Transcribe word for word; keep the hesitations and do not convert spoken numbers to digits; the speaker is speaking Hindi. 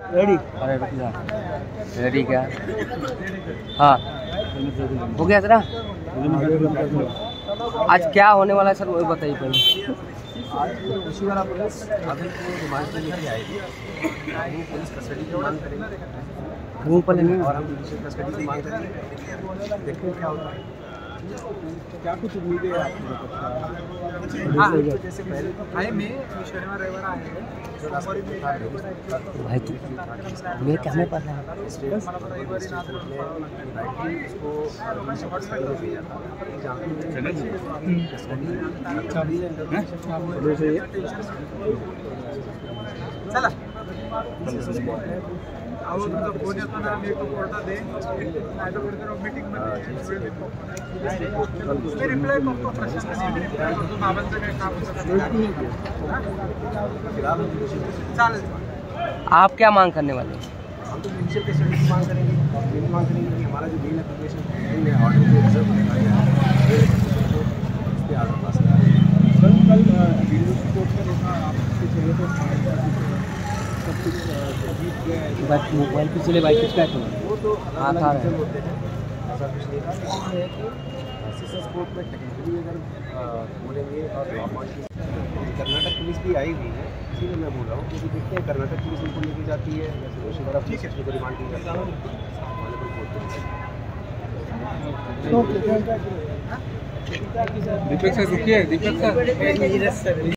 रेडी? अरे रुक जा, रेडी क्या? हाँ हो गया सर। आज क्या होने वाला है सर वो बताइए पहले। आज खुशी वाला पुलिस आदिल को रिमांड पे लेके आएगी। पुलिस कस्टडी की मांग करेंगे रूम पर लेंगे और हम जुडिशियल कस्टडी की मांग करेंगे। देखते हैं क्या होता है। क्या कुछ उम्मीदें हैं आपकी? हाँ जैसे पहले आए में शनिवार रविवार आए भाई तू मेरे क्या में पता है चला फोन येतो ना मी कोर्टात दे नाही तर कुठेतरी मीटिंगमध्ये रिप्लाय करतो प्रशासनाने रिप्लाय करतो बाबांचं काय काम होतं चालेल। आप क्या मांग करने वाले हैं? हम तो जुडिशियल कस्टडी की मांग करेंगे और ये भी मांग करेंगे कि हमारा जो बेल एप्लीकेशन है ऑर्डर जो रिजर्व होने वाला है उस पर आर्डर पास करा। कल कल दिल्ली कोर्ट में देखा आपके चेहरे पर सब कुछ मोबाइल पे चले बाइक का तो वो तो हाँ था होते हैं ऐसा कुछ नहीं था। लेकिन ये है कि सीएस कोर्ट में टेक्निकली अगर बोलेंगे और लॉ पॉइंट कर्नाटक पुलिस भी आई हुई है, इसीलिए मैं बोल रहा हूँ क्योंकि देखते हैं कर्नाटक पुलिस उनको लेके जाती है जैसे दोषी द्वारा ठीक है उसको रिमांड की जाती है ऑनरेबल कोर्ट में। दीपक सर रुकिए, दीपक सर